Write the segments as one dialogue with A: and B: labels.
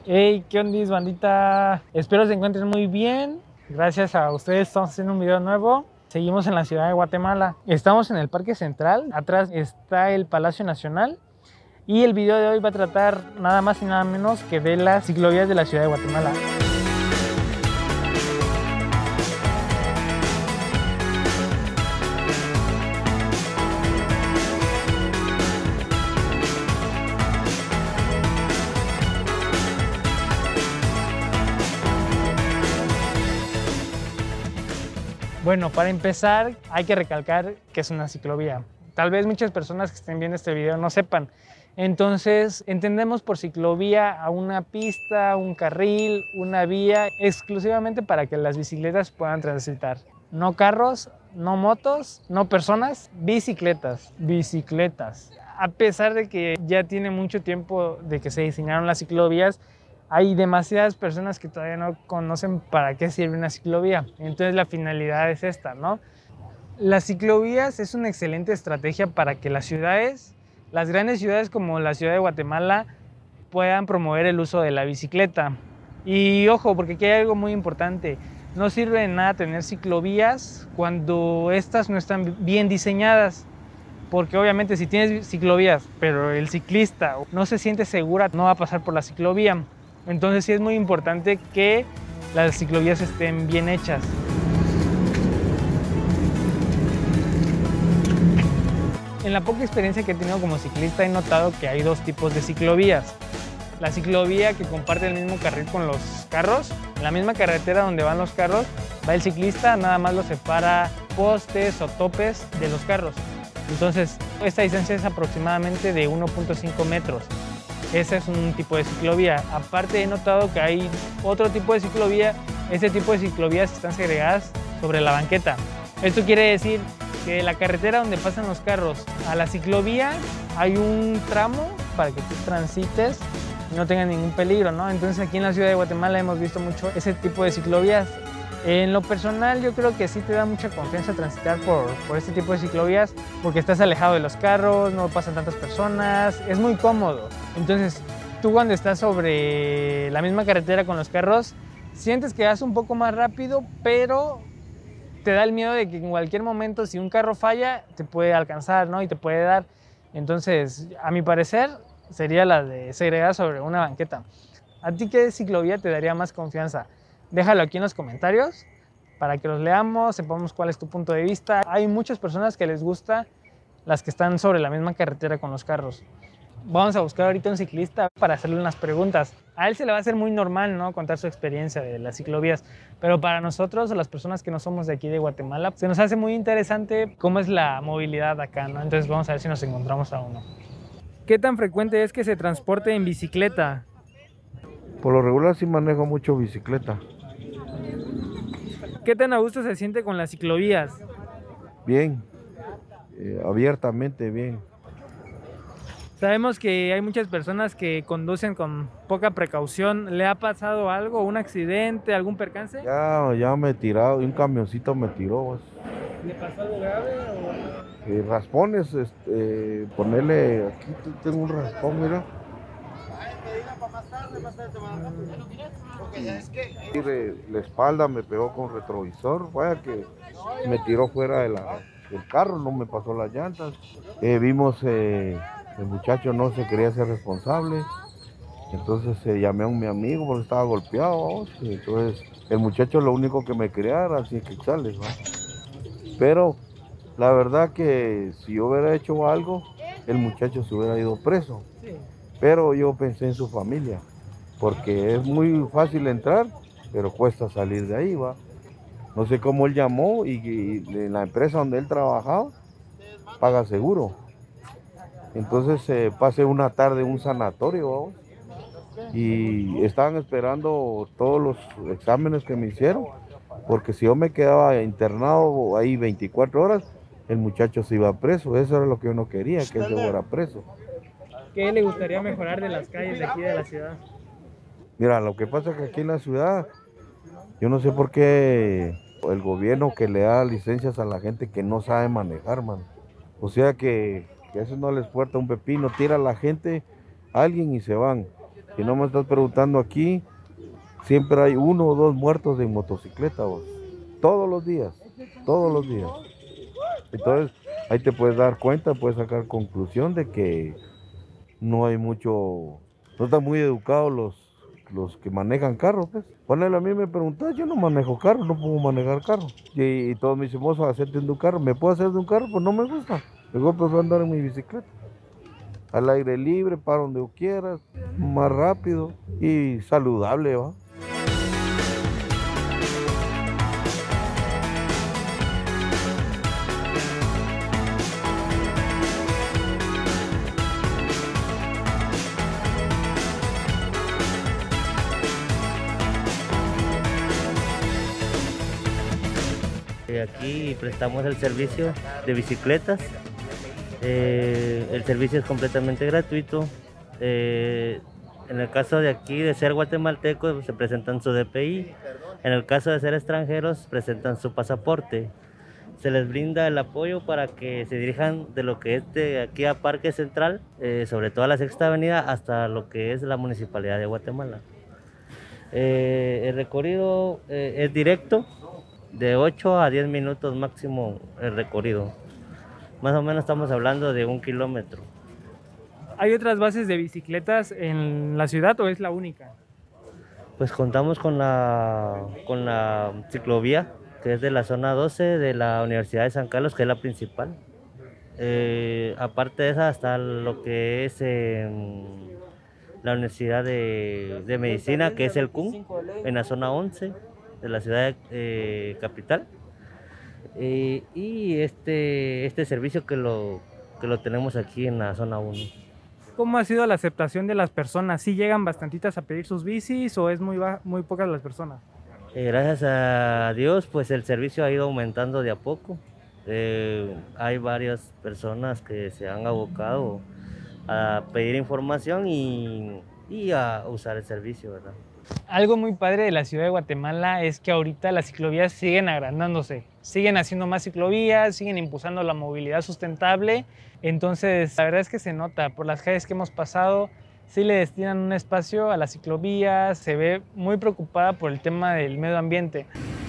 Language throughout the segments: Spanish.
A: Hey, ¿qué onda, bandita? Espero se encuentren muy bien. Gracias a ustedes estamos haciendo un video nuevo. Seguimos en la ciudad de Guatemala. Estamos en el Parque Central. Atrás está el Palacio Nacional. Y el video de hoy va a tratar nada más y nada menos que de las ciclovías de la ciudad de Guatemala. Bueno, para empezar hay que recalcar que es una ciclovía. Tal vez muchas personas que estén viendo este video no sepan. Entonces, entendemos por ciclovía a una pista, un carril, una vía exclusivamente para que las bicicletas puedan transitar. No carros, no motos, no personas, bicicletas. A pesar de que ya tiene mucho tiempo de que se diseñaron las ciclovías, hay demasiadas personas que todavía no conocen para qué sirve una ciclovía. Entonces la finalidad es esta, ¿no? Las ciclovías es una excelente estrategia para que las ciudades, las grandes ciudades como la ciudad de Guatemala, puedan promover el uso de la bicicleta. Y ojo, porque aquí hay algo muy importante. No sirve de nada tener ciclovías cuando estas no están bien diseñadas. Porque obviamente si tienes ciclovías, pero el ciclista no se siente segura, no va a pasar por la ciclovía. Entonces sí es muy importante que las ciclovías estén bien hechas. En la poca experiencia que he tenido como ciclista he notado que hay dos tipos de ciclovías. La ciclovía que comparte el mismo carril con los carros, en la misma carretera donde van los carros, va el ciclista, nada más lo separa postes o topes de los carros. Entonces esta distancia es aproximadamente de 1.5 metros. Ese es un tipo de ciclovía. Aparte he notado que hay otro tipo de ciclovía. Este tipo de ciclovías están segregadas sobre la banqueta. Esto quiere decir que de la carretera donde pasan los carros a la ciclovía hay un tramo para que tú transites y no tengas ningún peligro, ¿no? Entonces aquí en la ciudad de Guatemala hemos visto mucho ese tipo de ciclovías. En lo personal yo creo que sí te da mucha confianza transitar por este tipo de ciclovías porque estás alejado de los carros, no pasan tantas personas, es muy cómodo. Entonces tú cuando estás sobre la misma carretera con los carros sientes que vas un poco más rápido, pero te da el miedo de que en cualquier momento si un carro falla te puede alcanzar, ¿no? Y te puede dar. Entonces a mi parecer sería la de segregar sobre una banqueta. ¿A ti qué ciclovía te daría más confianza? Déjalo aquí en los comentarios para que los leamos, sepamos cuál es tu punto de vista. Hay muchas personas que les gusta las que están sobre la misma carretera con los carros. Vamos a buscar ahorita un ciclista para hacerle unas preguntas. A él se le va a hacer muy normal, ¿no?, contar su experiencia de las ciclovías, pero para nosotros, las personas que no somos de aquí de Guatemala, se nos hace muy interesante cómo es la movilidad acá, ¿no? Entonces vamos a ver si nos encontramos a uno. ¿Qué tan frecuente es que se transporte en bicicleta?
B: Por lo regular sí manejo mucho bicicleta.
A: ¿Qué tan a gusto se siente con las ciclovías?
B: Bien, abiertamente bien.
A: Sabemos que hay muchas personas que conducen con poca precaución. ¿Le ha pasado algo, un accidente, algún percance?
B: Ya me he tirado, y un camioncito me tiró. Pues.
A: ¿Le pasó algo grave o...?
B: Raspones, ponerle, aquí tengo un raspón, mira. La espalda me pegó con retrovisor, vaya que me tiró fuera del carro, no me pasó las llantas. Vimos, el muchacho no se quería ser responsable, entonces llamé a mi amigo porque estaba golpeado, ¿vamos? Entonces el muchacho lo único que me quería era así que sales, ¿va? Pero la verdad que si yo hubiera hecho algo, el muchacho se hubiera ido preso.
A: Sí.
B: Pero yo pensé en su familia, porque es muy fácil entrar, pero cuesta salir de ahí, ¿va? No sé cómo él llamó y en la empresa donde él trabajaba paga seguro. Entonces pasé una tarde en un sanatorio, ¿vamos? Y estaban esperando todos los exámenes que me hicieron, porque si yo me quedaba internado ahí 24 horas, el muchacho se iba preso. Eso era lo que yo no quería, que él se fuera preso.
A: ¿Qué le gustaría mejorar de las calles de aquí de la ciudad?
B: Mira, lo que pasa es que aquí en la ciudad, yo no sé por qué el gobierno que le da licencias a la gente que no sabe manejar, man. O sea que eso no les importa un pepino, tira a la gente, a alguien y se van. Si no me estás preguntando aquí, siempre hay 1 o 2 muertos en motocicleta, vos. Todos los días, todos los días. Entonces, ahí te puedes dar cuenta, puedes sacar conclusión de que no hay mucho, no están muy educados los que manejan carros, pues. Ponele, a mí me preguntas, yo no manejo carro, no puedo manejar carro. Y todos me dicen, mozo, hacerte de un carro. ¿Me puedo hacer de un carro? Pues no me gusta. Mejor prefiero andar en mi bicicleta. Al aire libre, para donde quieras, más rápido y saludable, ¿va?
C: Aquí prestamos el servicio de bicicletas. El servicio es completamente gratuito. En el caso de aquí de ser guatemaltecos se presentan su DPI. En el caso de ser extranjeros presentan su pasaporte. Se les brinda el apoyo para que se dirijan de lo que es de aquí a Parque Central, sobre todo a la Sexta Avenida, hasta lo que es la Municipalidad de Guatemala. El recorrido es directo, de 8 a 10 minutos máximo el recorrido. Más o menos estamos hablando de 1 kilómetro.
A: ¿Hay otras bases de bicicletas en la ciudad o es la única?
C: Pues contamos con la ciclovía, que es de la zona 12 de la Universidad de San Carlos, que es la principal. Aparte de esa está lo que es la Universidad de Medicina, que es el CUM, en la zona 11 de la ciudad capital. Y este servicio que lo tenemos aquí en la zona 1.
A: ¿Cómo ha sido la aceptación de las personas? ¿Sí llegan bastantitas a pedir sus bicis o es muy pocas las personas?
C: Gracias a Dios, pues el servicio ha ido aumentando de a poco. Hay varias personas que se han abocado a pedir información y a usar el servicio, ¿verdad?
A: Algo muy padre de la ciudad de Guatemala es que ahorita las ciclovías siguen agrandándose, siguen haciendo más ciclovías, siguen impulsando la movilidad sustentable. Entonces, la verdad es que se nota por las calles que hemos pasado, sí le destinan un espacio a las ciclovías, se ve muy preocupada por el tema del medio ambiente.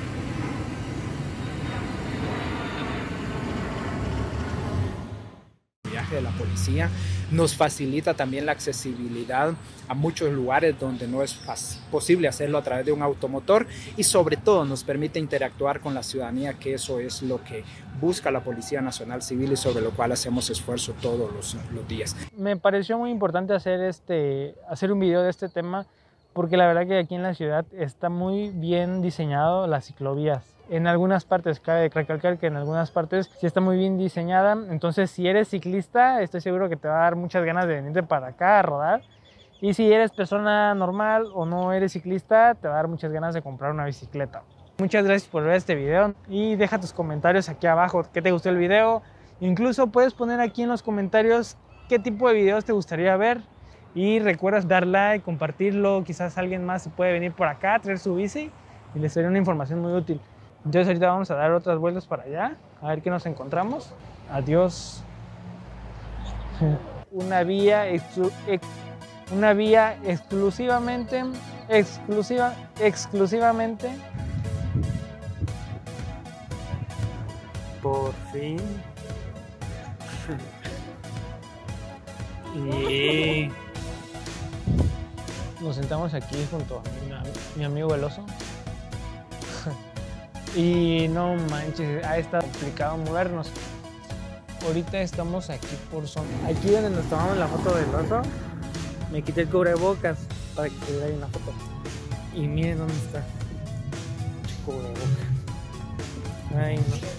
D: De la policía nos facilita también la accesibilidad a muchos lugares donde no es posible hacerlo a través de un automotor y sobre todo nos permite interactuar con la ciudadanía, que eso es lo que busca la Policía Nacional Civil y sobre lo cual hacemos esfuerzo todos los días.
A: Me pareció muy importante hacer un video de este tema porque la verdad que aquí en la ciudad está muy bien diseñado las ciclovías. En algunas partes, cabe recalcar que en algunas partes sí está muy bien diseñada. Entonces, si eres ciclista, estoy seguro que te va a dar muchas ganas de venirte para acá a rodar. Y si eres persona normal o no eres ciclista, te va a dar muchas ganas de comprar una bicicleta. Muchas gracias por ver este video y deja tus comentarios aquí abajo. ¿Qué te gustó el video? Incluso puedes poner aquí en los comentarios qué tipo de videos te gustaría ver. Y recuerda dar like, compartirlo. Quizás alguien más se puede venir por acá a traer su bici y les sería una información muy útil. Entonces ahorita vamos a dar otras vueltas para allá, a ver qué nos encontramos. Adiós. Una vía exclusivamente. Por fin. Y nos sentamos aquí junto a mi amigo el oso. Y no manches, ha estado complicado movernos. Ahorita estamos aquí por zona. Aquí donde nos tomamos la foto del oso, me quité el cubrebocas para que se vea ahí en la foto. Y miren dónde está. Cubrebocas. Ay, no.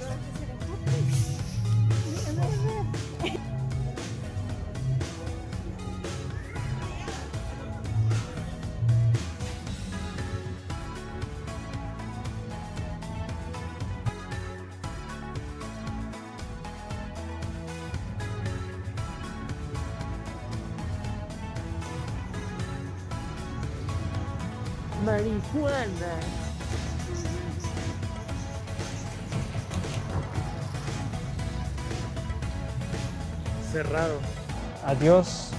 A: Marihuana. Cerrado. Adiós.